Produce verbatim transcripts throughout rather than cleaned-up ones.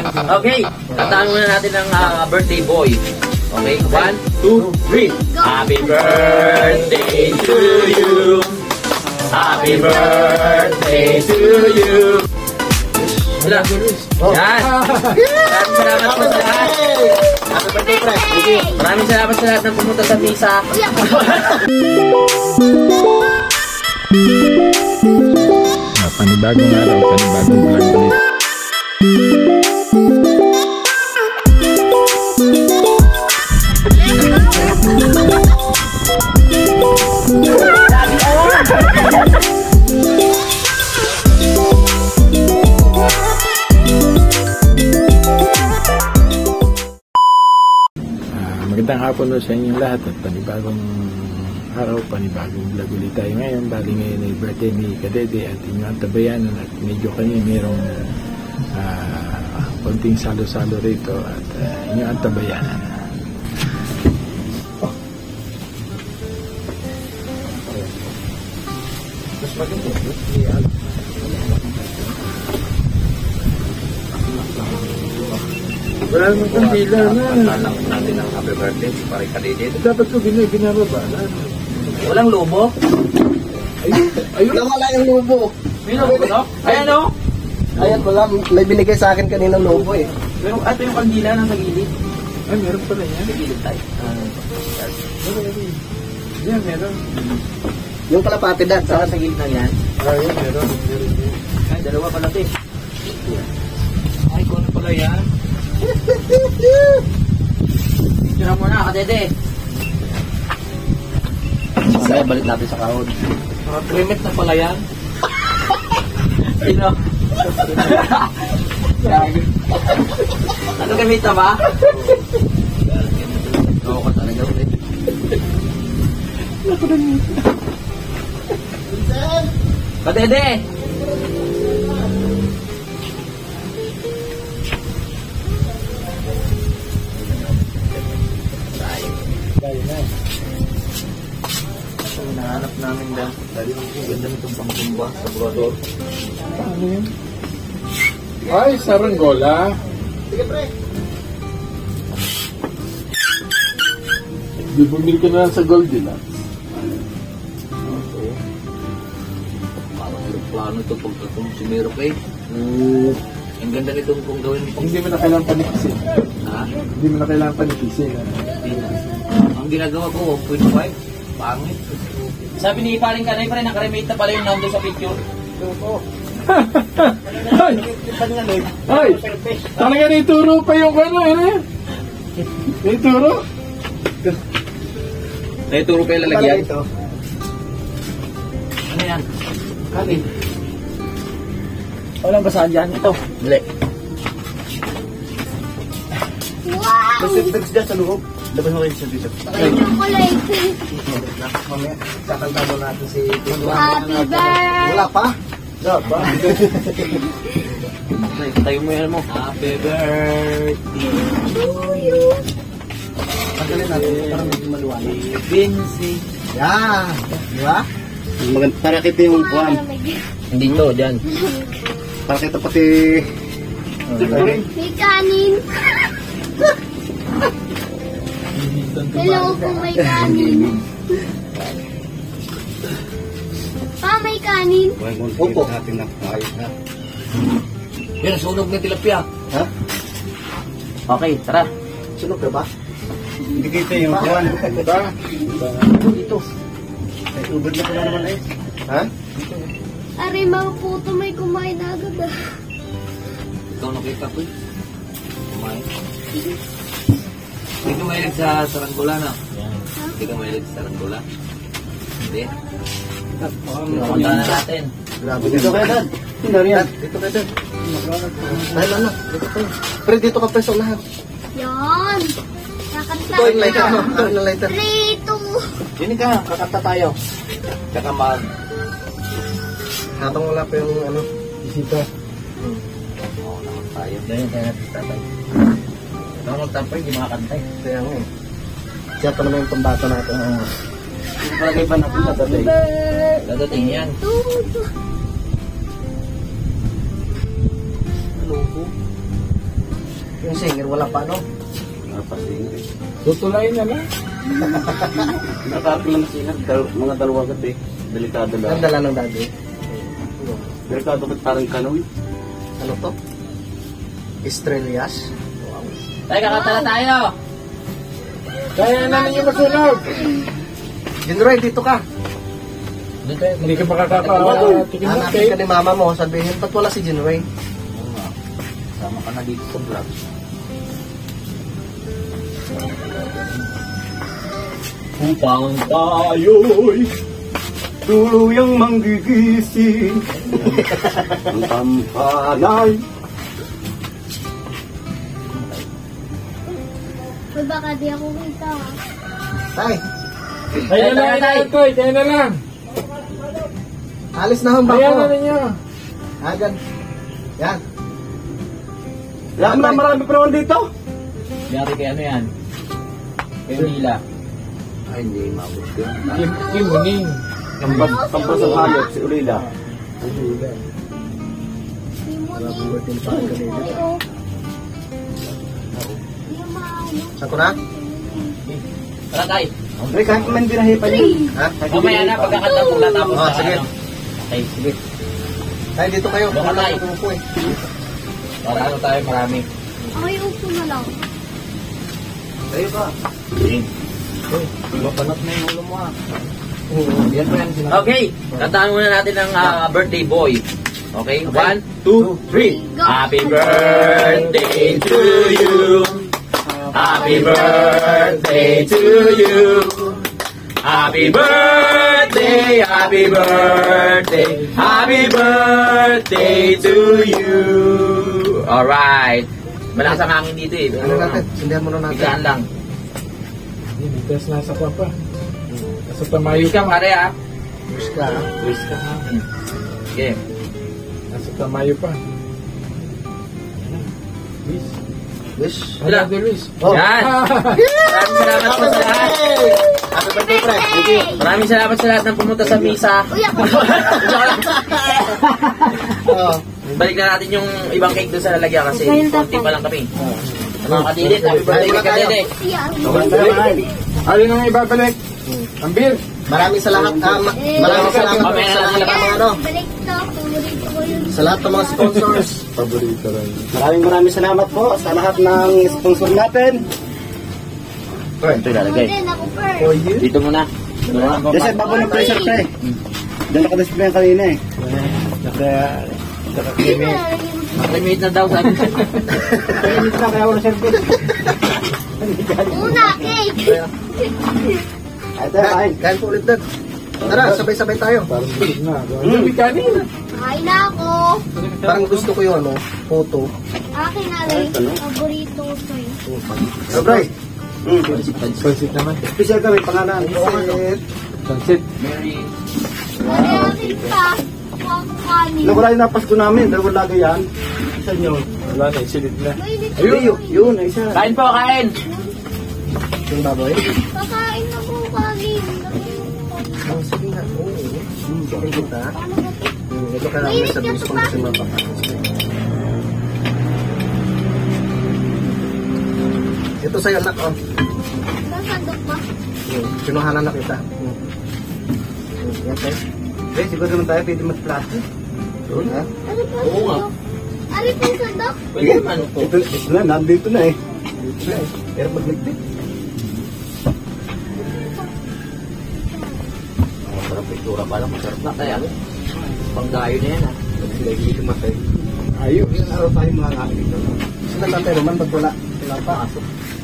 Okay, tataan muna natin ng uh, birthday boy. Okay, one, two, three. Happy birthday to you. Happy birthday to you. Wala. Yan. Maraming salamat po sa lahat. Happy birthday, Frank. Maraming salamat sa lahat ng pumunta sa misa. Ah, panibagong araw, panibagong vlog ulit. Magandang hapon sa inyong lahat at panibagong araw, panibagong vlog ulit tayo ngayon. Bali ngayon ay birthday ni Kadede at inyong antabayanan at medyo kanya mayroong uh, konting salo-salo rito at uh, inyong antabayanan. Oh. Mas maganda ito. Wala naman kang hila na. Pagkalang natin ang happy birthday si Pare Kadede. Dapat ko binay, binababa na. Walang lobo? Ayun, ayun. Nawala yung lobo. May lobo no? Ayan o. Ayan, wala. May binigay sa akin kanina lobo eh. Pero ito yung kandila nasa gilid. Ay, meron pala yan. Sa gilid tayo. Yan, meron. Yung kalapati dad. Saka sa gilid na yan. Ay, meron. Meron. Ay, dalawa pala ito eh. Ay, kung ano pala yan? Tira mo na, Kadede. Mamaya balik natin sa kahon. Mga trimit na pala yan. Sino? Ano gamita ba? Oo ko talaga ulit. Kadede! Dahil na. So, nahanap namin lang. Dahil ang ganda nitong pangkumba sa Brodor. Ano yun? Ay, saranggola. Sige pre. Di bumili ka na lang sa Goldilocks. Okay. Parang aeroplano ito pagkakong si Mero Kay. Uh, Ang ganda nitong kung gawin pang... hindi mo na kailangan panikisin. Ha? Hindi mo na kailangan panikisin. Hindi na. Ang ginagawa ko, one point five. Pangit. Sabi ni Paring Kanay pa rin, nakaremate na pala yung nando sa picture. Ay! Ay! Talaga naituro pa yung ano, ano yan? Naituro? Naituro pa yung lalagyan. Ito. Ano yan? Kanin. Walang basahan dyan. Ito. Dali. Wow! May siptex dyan sa loob. Labas mo kayo sa dito. Chocolate. Mamaya, kakanta mo natin si... Happy birthday. Wala pa? Wala pa? Tayo mo yan mo. Happy birthday To you. Tanggalin natin para medyo maluwalay. Vinci. Yan! Di ba? Para kita yung kuwan. Hindi to, dyan. Para kita pati... May kanin. Hello kung may kanin. Pa, may kanin. Opo. Natin na ayos na. Yan, sunog na tilapia. Ha? Okay, tara. Sunog ka ba? Hindi kita yung kuwan. Diba? Dito. Ay, ubod na pala naman eh. Ha? Aray, mga puto, may kumain agad ah. Ikaw nakita ko eh. Kumain. Hindi ka mahilig sa saranggola na. Hindi ka mahilig sa saranggola. Hindi. Pumunta na natin. Grabe. Dito kayo dad. Hindi yan. Dito kayo dad. Dahil ano? Dito kayo. Pre, dito ka presok lahat. Yan. Kakanta Ito yung lighter mo. Ito yung lighter. Three, two. Yun ka, kakanta tayo. Tsaka mag... Habang wala pa yung ano, isita. Oo, naman tayo. Ganyan tayo natin tatay. Naman magtapay, hindi makakanta eh. Kaya nga eh. Siya pa naman yung pambata natin. Palagay pa natin Happy dadating. birthday Dadating yan. to you. Ano po? Yung singer, wala pa, no? Napasingin. Tutulayin na lang. Nakarating naman siya. Dal- mga dalawang gabi. Delikado Ang lang. dala ng daddy. Delikado ba't parang kanoy? Ano to? Estrellas. Tayo, kakanta na tayo. Kaya na ninyo masunog. Jinroy, dito ka. Hindi ka makakapatikim ng Hanapin ka cake. ni mama mo, sabihin, ba't wala si Jinroy? Sama ka na dito sa vlog. Upang tayo'y Tuluyang manggigising. Ang tampanay. Uy, baka di ako kita. Tay, Kaya na lang, Tay. Toy. Kaya na lang. alis na ang Kaya na bako. ninyo. Agad. Yan. Wala mo na marami pa naman dito. Yari kay ano yan? Kay Manila. Ay, hindi mabot ko. Kim, Kim Muning. Tambas, tambas ang hayop si Ulila. Hindi mo ni. Ay, oh. Hindi mo maano. Ako na? Tara tayo. Pre, kahit man binahipan yun. Ha? Mamaya na pagkakanta mo natapos Oh, na, sige. ano. Okay, sige. Tay, dito kayo. Baka Wala tay. akong upo eh. Para ano tayo marami. Ay, upo na lang. Tayo ka. Sige. Mapanat na yung ulo mo ah. Yan pa yan. Okay, kantahan muna natin ng ah, birthday boy. Okay, one, two, three. Happy birthday to you. Happy birthday to you. Happy birthday, happy birthday, happy birthday to you. Alright. Malakas ang hangin dito eh. Ano natin? Sindihan muna natin. Biglaan lang. Hindi, bigas nasa kwa pa. Nasa tamayo Ayos ka pare ah. Push ka, ha? Luis ka ha. Okay. Nasa tamayo pa. Luis. Wish. Wala. Ano Luis? Oh. Yan. Maraming salamat po sa lahat. Happy birthday, pre. Sige. Maraming salamat sa lahat ng pumunta sa misa. Uy, ako. Oo. Balik na natin yung ibang cake doon sa lalagyan kasi Ayun, konti tatay. pa lang kami. Mga kadilit, happy birthday kay Kadede. Siya. Alin ang ibabalik? Ang beer. Maraming salamat. ah, ma- maraming salamat po sa lahat ng mga ano. Balik to. Paborito ko yun. Sa lahat ng mga sponsors. Paborito rin. Maraming maraming salamat po sa lahat ng sponsor natin. Ito ilalagay. Ako din, ako first. For you. Dito muna. Dito muna. Joseph, bago ng pressure pre. Diyan nakadisplay yan kanina eh. Kaya, Hindi na lalagyan mo. Maklimate na daw sabi. kaya wala service. Una, cake. Ay, tayo, ay. Kain, kain po ulit doon. Tara, sabay-sabay tayo. Parang busog na. Ano yung kanina? Kain na ako. Parang gusto ko yung ano, photo. Akin na rin. Paborito ko to eh. Sabay. Mm. Pansit naman. Special kami, pangalan. Visit. Pansit. Mary. Mari akin pa. Ako ang kanin. Nawala yung napas ko namin, dahil lagay yan. Sa inyo. Wala na, isilid na. Mainit Ayun, yun, yun, ay isa. Kain po, kain. Yung baboy. Kakain na po kanin. Oh, sige nga. Oo. Hmm, sige kita. Paano ba ito? Hmm, ito kailangan may service pang kasi mapakakas. Ito sa'yo, anak, oh. Sasandok ba? Hmm, Kinuhanan na kita. Hmm. Hmm, yan, tayo. Eh, siguro naman tayo pwede mag-plastic. Doon, ha? Ano po Oo nga. sandok? Ano po sandok? Pwede naman po. Ito, ito na, nandito na eh. Dito na eh. Pero magligpit. Oh, sarap itsura pa lang. Masarap na kaya. Panggayo na yan ah. Lagi tumatay. Ayun. Ilang araw tayo mga nga dito. Sila tatay naman, pag wala. Wala pa. Pasok.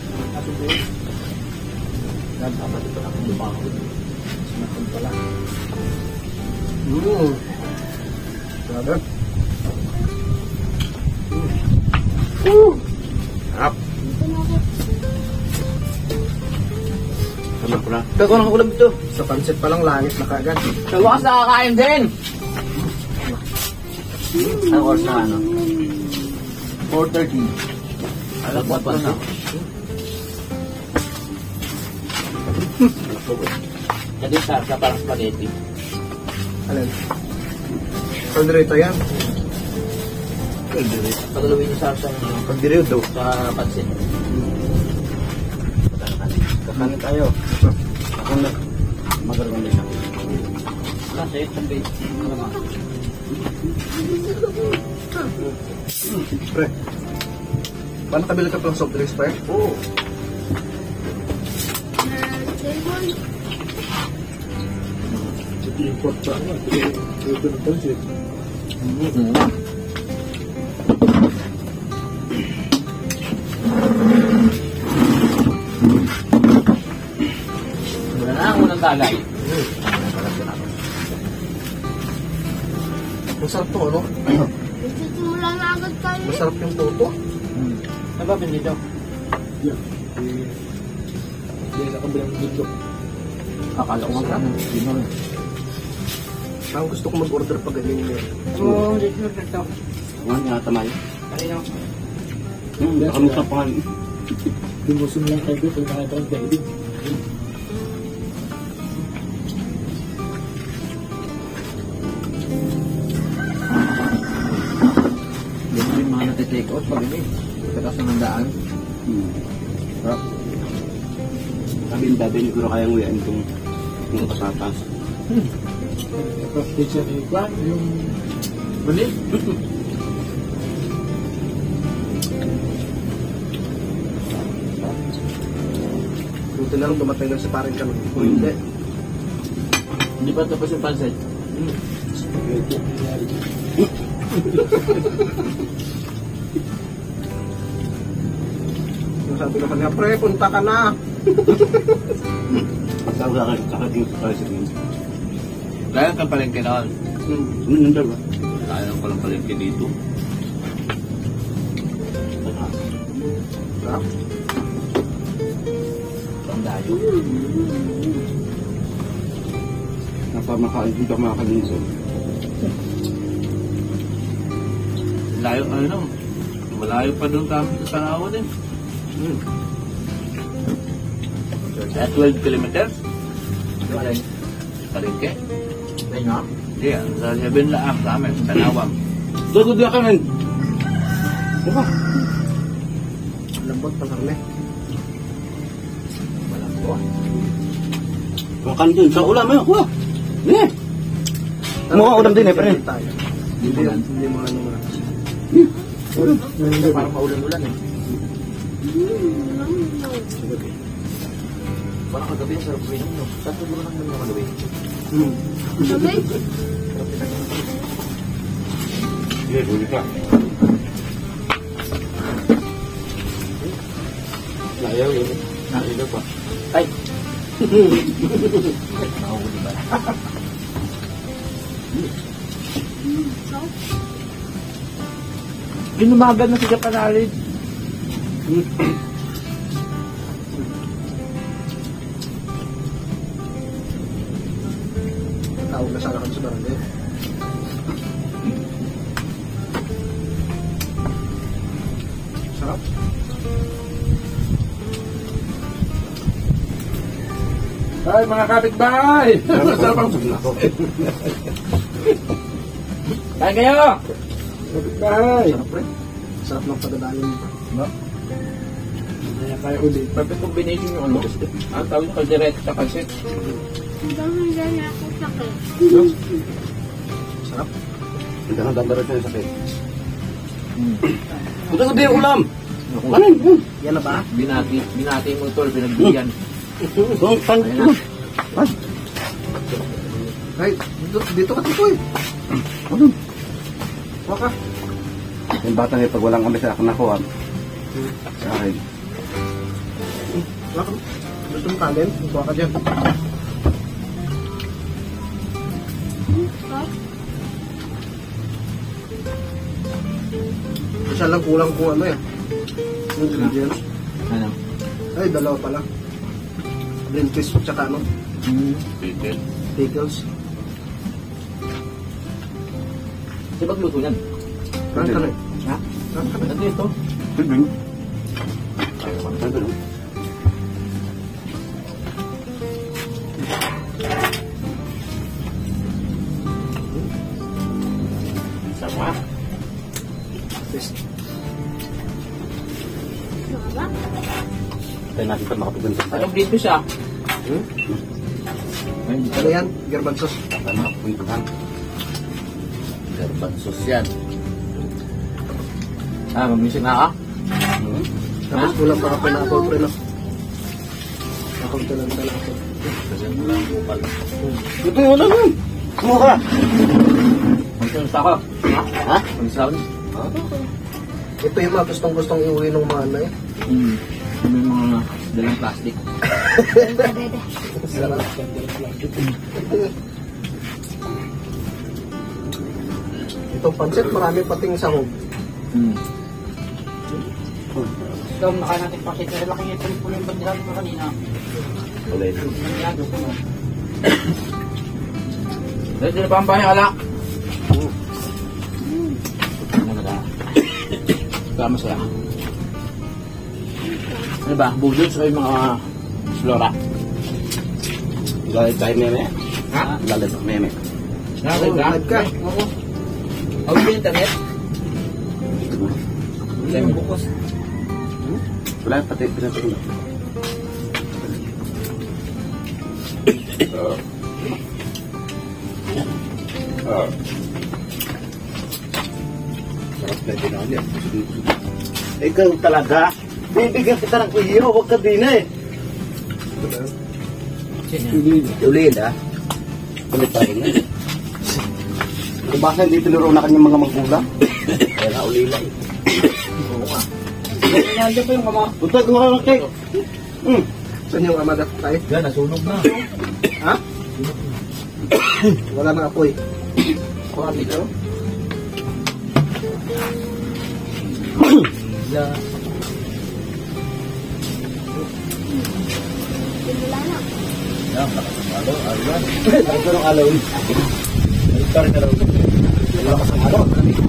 Dapat ito lang ang lumaho. Sinakon pala. Hmm. Grabe. Up. Dito na ako. Sama ko na. Gagawa ng ulam dito. Sa pansit pa lang, langit na kaagad. Sa wakas nakakain din. Ang oras na ano? four thirty. Alam mo pa na. Jadi sa sa parang spaghetti. Alin? Sandrito yan. Pagalawin niyo sa sa Pagdiriw daw. sa pansit. Kakanin tayo. Ako na. Magaling din ako. Kasi sabi. Pre. Paano kabila ka pang soft drinks, pre? Oo. Lemon. Import pa nga. Ito ng pansit. Wala na ang unang tagay. Masarap to, ano? Nagsisimula na agad tayo. Masarap yung toto. Ano ba pinito? Yan. Yan ang kabilang dito. Akala ko nga. Ang gusto ko mag-order pag ganyan yun. Oo, hindi ko ito. Ano nga tamay? Kanina. Hmm, baka mo sa pangalan. Lumusong lang kayo kung nakita ang David. Yan yung mga nati-take out pag ini. Pagkatapos ng daan. Hmm. Sarap. Sabi yung dati, hindi ko na kayang uyain itong yung pasatas. Tapos teacher ni Kwan, yung mali. Buti na lang dumating lang sa paring kami. Kung hindi. Hindi pa tapos yung pansit. Ito ang nangyari. Yung sabi ko kanina, pre, punta ka na. Pagkawala ka sa kating sa kaling sa kaling. Kaya kang palengke noon. Hmm. Ano nanda ba? Kaya lang palang palengke dito. Sarap. Ang dayo. Napamakain dito mga kalinson. Layo, ano? Malayo pa doon kami sa Tanawan eh. Hmm. At twelve kilometers. Palengke. Palengke. Ayun nga. Hindi, sa seven laang sa amin, sa Tanawang. Dodo di ka rin. Diba? Lambot pa karne. Walang buwan. Makan dun sa ulam eh. Wah! Eh! Mukha ulam din eh, pre. Tayo. Hindi, hindi mo ano muna. Parang maulan-ulan eh. Parang kagabi, sarap ko yun. No? Saan siguro nang naman kagabi? Hmm. Sabay. Sige, huli ka. Layaw yun. Nakilo pa. Ay! Nakahuli ba? Inumagan na si Kapanarid. Tawag na sana kami sa barangay. Sarap. Ay, mga kapitbahay! Masarap ang Kain kayo! kapitbahay! Sarap, pre. Sarap ng pagdadaanan nito. Kaya kaya ulit. Perfect combination yung ano. Ang tawag yung kaldereta sa pansit. Hanggang hindi na ako sakit. Sarap. Hindi ka dadara siya sa sakit. Punta ka din ulam! Ano yun? Yan na ba? Binati, binati mo ito, pinagbigyan. Ang pan... Ayun na. Ay, dito, dito ka tito eh. Ano? Waka. Yung bata niya, pag walang kami sa akin ako, ah. Sa akin. Waka. Gusto mo kanin? Waka dyan. Isa lang kulang kung ano eh. Yung ingredients. Ano? Ay, dalawa pala. Green peas at saka ano, Pickle. pickles. Di ba gluto yan? Rang ka na. Ha? Rang ka na. Ano ito? Pwede. Pwede. Sama. Mama? Tayo natin ito makapagpunta tayo. Anong dito siya? Hmm? Ano yan? German sauce. Tayo makapagpunta. Garban sauce yan. Ah, mamising na ka? Hmm? Tapos kulang pa ka pineapple, pre, no? Nakaunta lang tala ako. Kasi wala ang bukal. Ito yung ulan yun. Kumuha ka. Ang sa ako. Ha? Ha? Ang sound? Ito yung mga gustong-gustong iuwi ng mga ano eh. Hmm. May mga dalang plastic. Dede. Sarap. Itong pancit, marami pating sahog. Hmm. Ikaw, nakain natin pasit. Pero laki niya ito yung bandilan ko kanina. Ulit. Nangyado ko na. Dahil dito pa ang bahay, alak. Ano na? Kama sila. Ano ba? Budots o yung mga flora? Galit tayo meme. Ha? Galit tayo meme. Nakakit Oo, ka? live ka. Oo. Ang yung internet? Wala yung bukos. Wala, pati pinatingin. Uh. Uh. Sarap na din ako yan. Ikaw talaga, bibigyan kita ng iyo, huwag ka din eh. Ulit ah. Ulit pa rin eh. Kung baka hindi tinuro na kanyang mga magulang. Kaya na ulila eh. Oo nga. Nandiyan pa yung mama. Punta, gumawa ng cake. Hmm. Saan yung amagat tayo? Yan, nasunog na. Ha? Wala na apoy. Kuha dito. Yeah. Wala na. Yan, nakasangalo. Ayun. Ay, ko ng alaw. Sorry na lang. Wala ka sa alaw.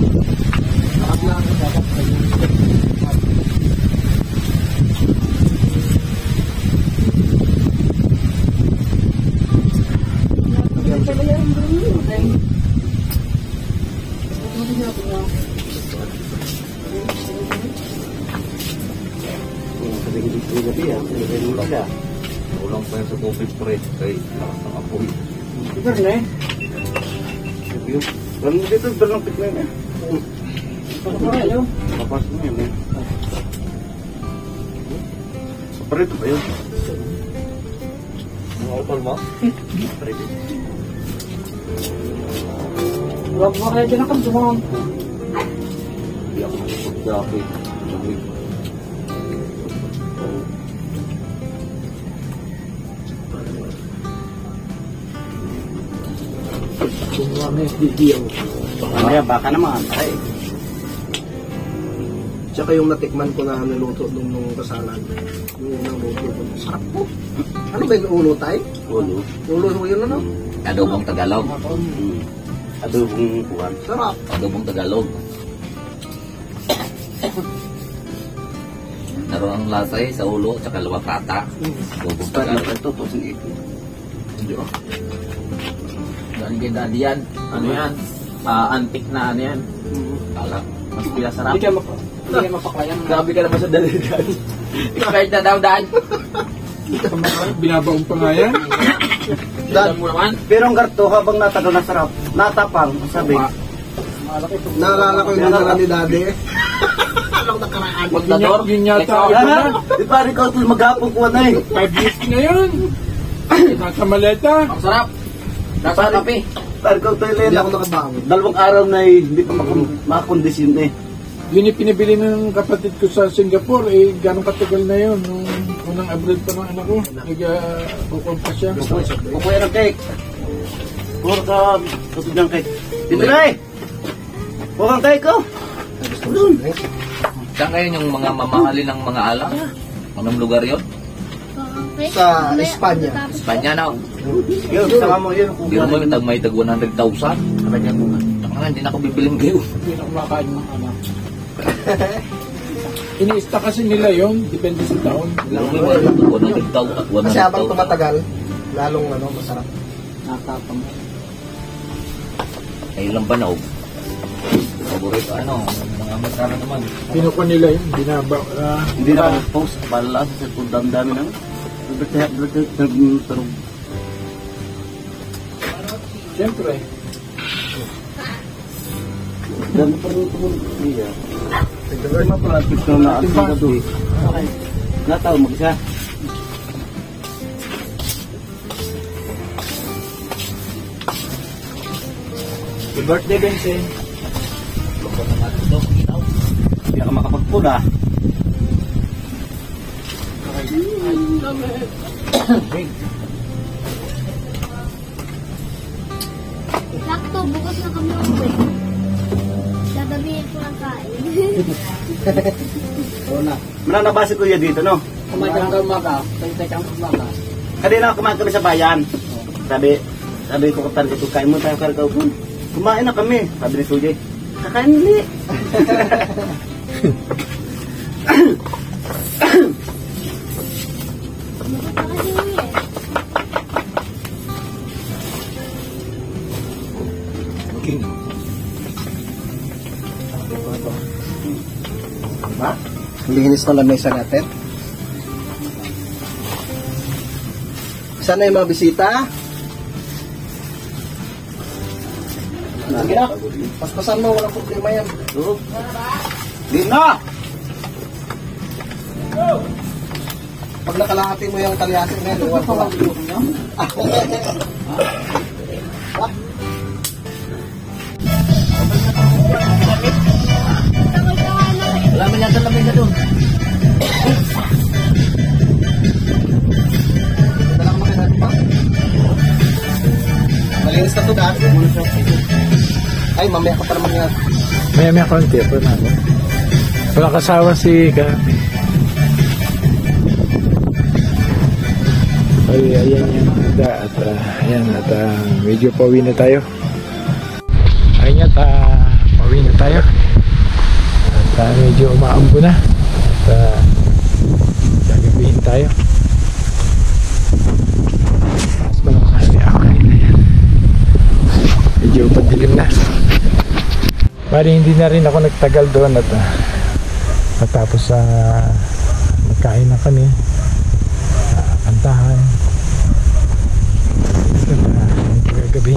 Ulang pa yan sa coffee pre. Kay lakas ng apoy. Ito rin eh. Ano dito, dalang pit na yun eh. Ito rin eh. Kapasok na yun eh. Paparito ba yun? Ang utol mo? Paparito. Huwag mo kaya dyan ako. Sumawang. Hindi ako nakapagdaki. Lamig. Kumuha na yung video. Kaya baka naman. Ay. Tsaka yung natikman ko na niluto nung, nung kasalan. Yung unang luto ko. Sarap po. Ano ba yung ulo tayo? Ulo. Ulo ko yun ano? Adobong Tagalog. Hmm. Adobong buwan. Sarap. Adobong Tagalog. Naroon ang lasa eh, sa ulo, tsaka luwakata. Adobong Basta Tagalog. ito, ito, ito, ito. Hindi oh. Daan kay daddy yan. Ano yan? Ah, antique na ano yan. Kala, mas pila sarap. Hindi ka mapa. Hindi ka mapaklayan. Grabe ka naman sa daligan. Kahit na daw daan. Binabaong pa nga yan. Daan mo naman. Pero ang garto, habang natagal na sarap, natapang, sabi. Naalala ko yung dinala ni daddy eh. Anong nakaraan? Magdador. Yun yata. Ah, di pa rin ka ito maghapong kuha na eh. Five years na yun. Nasa maleta. Ang sarap. Nasa kape. Pari ka ito Hindi yung ako nakabangon. dalawang araw na eh, hindi pa makon- makakondisyon eh. Yun yung pinibili ng kapatid ko sa Singapore. Eh, gano'ng katagal na yun. Nung unang abroad pa ng anak ko. Nag-bukol pa siya. Kukuha ng cake. Kuha ka, kusog ng cake. Dito na eh. Kuha kang cake ko. Doon. Saan ngayon yung mga mamahali ng mga alak? Anong lugar yun? Okay. Sa Mamaya, Espanya. pagkatapos- Espanya na. Yun, sama mo yun. Hindi mo yung tag may tag one hundred thousand. Kanya mo nga. Tanga, hindi na ako bibiling kayo. Hindi na kumakain ng anak. Iniista kasi nila yun. Depende sa taon. Alam mo yung one hundred thousand. Kasi habang tumatagal, lalong ano, masarap. Natapang. Ay, ilang banaw. Paborito ano, mga magkano naman. Pinukuha nila yun, binaba. Uh, Hindi na ako post, pala sa cellphone, dami-dami na. Bertahap, bertahap, tarong. Siyempre. Dami pa rin ito. Iya. Dami pa rin ito na ating ka doon. Nataw, mag-isa. Happy birthday, Vincent. Hindi ka makapagpula. Sakto, bukas na kami uwi. Dadabihin ko ng kain. Oo na. Mananabasi ko yan dito, no? Kumain ka ng umaga, tayo ka ng umaga. Kanina kumain kami sa bayan. Sabi, sabi ko kapatid ko, kain mo tayo karikaw po. Kumain na kami, sabi ni Sujay. Kakain hindi. Bukas na kasi uwi eh. Diba? Linis na lamesa natin. Sana yung mga bisita. Sige na. Paspasan mo, walang problema yan. Oo. Di na! Pag nakalahati mo yung talyasin na yun, iwan ko lang. Wala man yata lamig na doon. Ito lang makinati pa. Malinis na ito dahil. Ay, mamaya ka pa naman yan. May may konti po na ako. Walang kasawa si Ka. Ay, ayan yan. At, at uh, ayan, at uh, medyo pauwi na tayo. Ayun at uh, pauwi na tayo. At uh, medyo umaambo na. At uh, gagabihin tayo. Mas mga kasi okay na yan. Medyo padilim na. Bali hindi na rin ako nagtagal doon at uh, matapos sa uh, magkain na kami, uh, kantahan at uh, gagabi.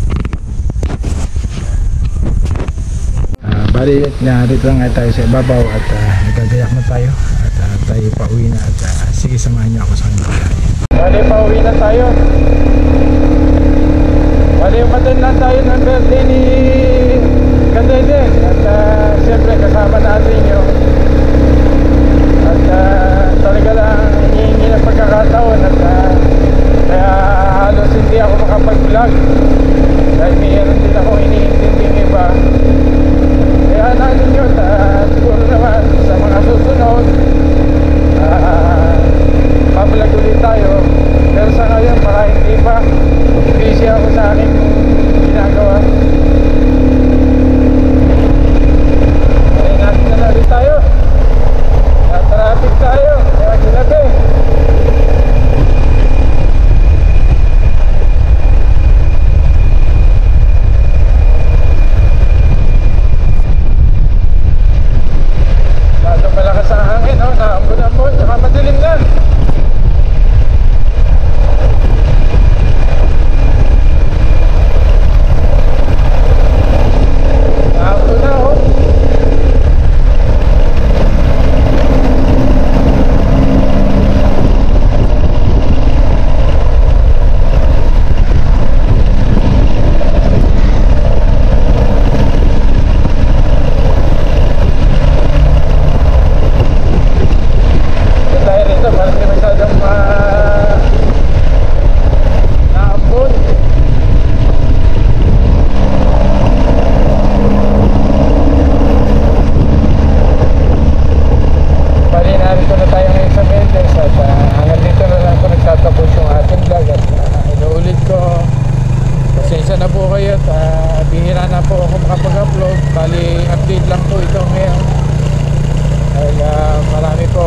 Uh, bali narito nga tayo sa ibabaw at uh, nagagayak na tayo at uh, tayo pauwi na at uh, sige samahan niyo ako sa kanila. Bali pauwi na tayo. Bali umaten lang tayo ng birthday ni Kadede at uh, siyempre kasama natin yun at uh, talaga lang hinihingi ng pagkakataon at uh, kaya halos hindi ako makapag-vlog dahil mayroon din ako iniintinding iba kaya natin yun uh, siguro naman sa mga susunod uh, pabalag ulit tayo pero sa ngayon para hindi pa busy ako sa aking ginagawa. Natin tayo. Na-traffic tayo. Kaya ginabi. Masyado malakas ang hangin, no? Naambon-ambon. Saka madilim na. Naambon na, oh. Bali, update lang po ito ngayon. Ay, uh, marami po